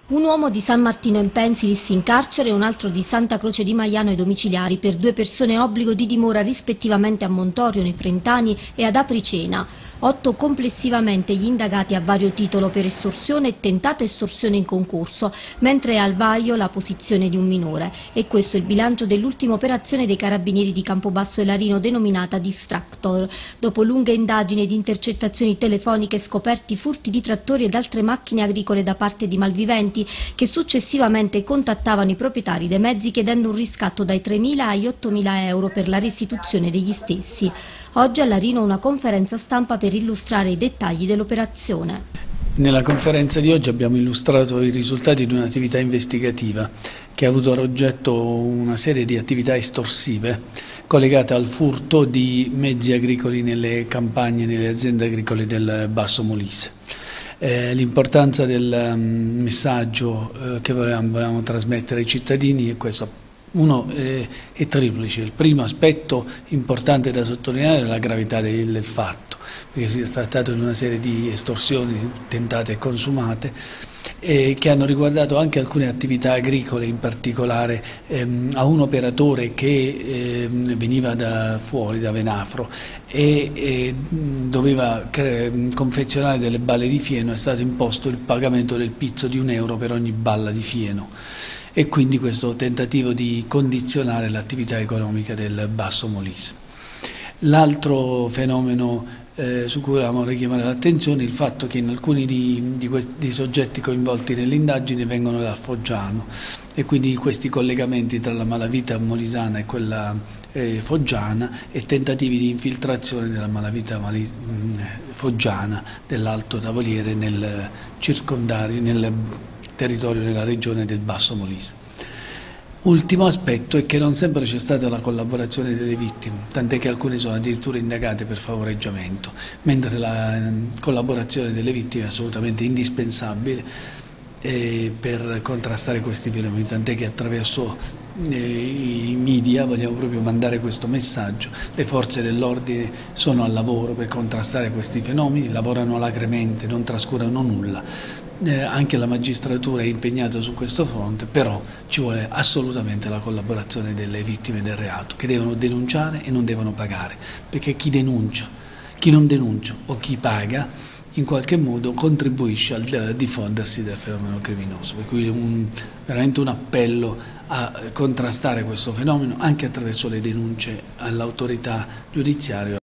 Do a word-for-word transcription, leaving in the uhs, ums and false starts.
Un uomo di San Martino in Pensilis in carcere e un altro di Santa Croce di Maiano ai domiciliari per due persone obbligo di dimora rispettivamente a Montorio, nei Frentani e ad Apricena. Otto complessivamente gli indagati a vario titolo per estorsione e tentata estorsione in concorso, mentre è al vaglio la posizione di un minore. E questo è il bilancio dell'ultima operazione dei carabinieri di Campobasso e Larino denominata Distractor. Dopo lunghe indagini ed intercettazioni telefoniche scoperti furti di trattori ed altre macchine agricole da parte di malviventi che successivamente contattavano i proprietari dei mezzi chiedendo un riscatto dai tremila agli ottomila euro per la restituzione degli stessi. Oggi a Larino una conferenza stampa per illustrare i dettagli dell'operazione. Nella conferenza di oggi abbiamo illustrato i risultati di un'attività investigativa che ha avuto ad oggetto una serie di attività estorsive collegate al furto di mezzi agricoli nelle campagne e nelle aziende agricole del Basso Molise. Eh, l'importanza del um, messaggio eh, che volevamo, volevamo trasmettere ai cittadini è questo. Uno eh, è triplice. Il primo aspetto importante da sottolineare è la gravità del, del fatto, perché si è trattato di una serie di estorsioni tentate e consumate eh, che hanno riguardato anche alcune attività agricole, in particolare ehm, a un operatore che ehm, veniva da fuori, da Venafro, e, e doveva confezionare delle balle di fieno. È stato imposto il pagamento del pizzo di un euro per ogni balla di fieno, e quindi questo tentativo di condizionare l'attività economica del Basso Molise. L'altro fenomeno eh, su cui volevamo richiamare l'attenzione è il fatto che in alcuni di, di questi soggetti coinvolti nell'indagine vengono dal Foggiano, e quindi questi collegamenti tra la malavita molisana e quella eh, foggiana e tentativi di infiltrazione della malavita mali, mh, foggiana dell'Alto Tavoliere nel circondario, nel territorio della regione del Basso Molise. Ultimo aspetto è che non sempre c'è stata la collaborazione delle vittime, tant'è che alcune sono addirittura indagate per favoreggiamento, mentre la collaborazione delle vittime è assolutamente indispensabile eh, per contrastare questi fenomeni, tant'è che attraverso eh, i media vogliamo proprio mandare questo messaggio. Le forze dell'ordine sono al lavoro per contrastare questi fenomeni, lavorano alacremente, non trascurano nulla. Eh, anche la magistratura è impegnata su questo fronte, però ci vuole assolutamente la collaborazione delle vittime del reato, che devono denunciare e non devono pagare, perché chi denuncia, chi non denuncia o chi paga in qualche modo contribuisce al diffondersi del fenomeno criminoso. Per cui un, veramente un appello a contrastare questo fenomeno anche attraverso le denunce all'autorità giudiziaria